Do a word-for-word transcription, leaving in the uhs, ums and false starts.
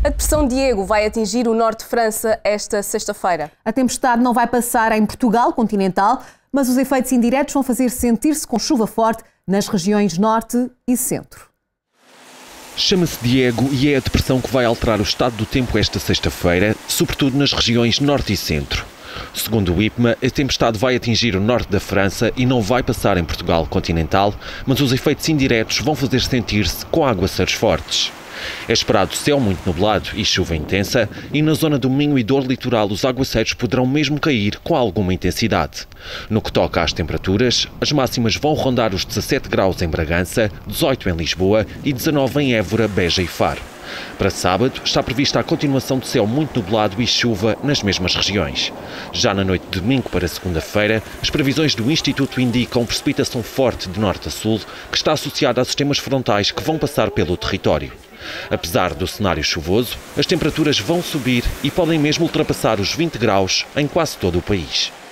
A depressão Diego vai atingir o norte de França esta sexta-feira. A tempestade não vai passar em Portugal continental, mas os efeitos indiretos vão fazer sentir-se com chuva forte nas regiões norte e centro. Chama-se Diego e é a depressão que vai alterar o estado do tempo esta sexta-feira, sobretudo nas regiões norte e centro. Segundo o IPMA, a tempestade vai atingir o norte da França e não vai passar em Portugal continental, mas os efeitos indiretos vão fazer sentir-se com aguaceiros fortes. É esperado céu muito nublado e chuva intensa, e na zona do Minho e Dor Litoral os aguaceiros poderão mesmo cair com alguma intensidade. No que toca às temperaturas, as máximas vão rondar os dezassete graus em Bragança, dezoito em Lisboa e dezanove em Évora, Beja e Faro. Para sábado está prevista a continuação de céu muito nublado e chuva nas mesmas regiões. Já na noite de domingo para segunda-feira, as previsões do Instituto indicam precipitação forte de norte a sul, que está associada a sistemas frontais que vão passar pelo território. Apesar do cenário chuvoso, as temperaturas vão subir e podem mesmo ultrapassar os vinte graus em quase todo o país.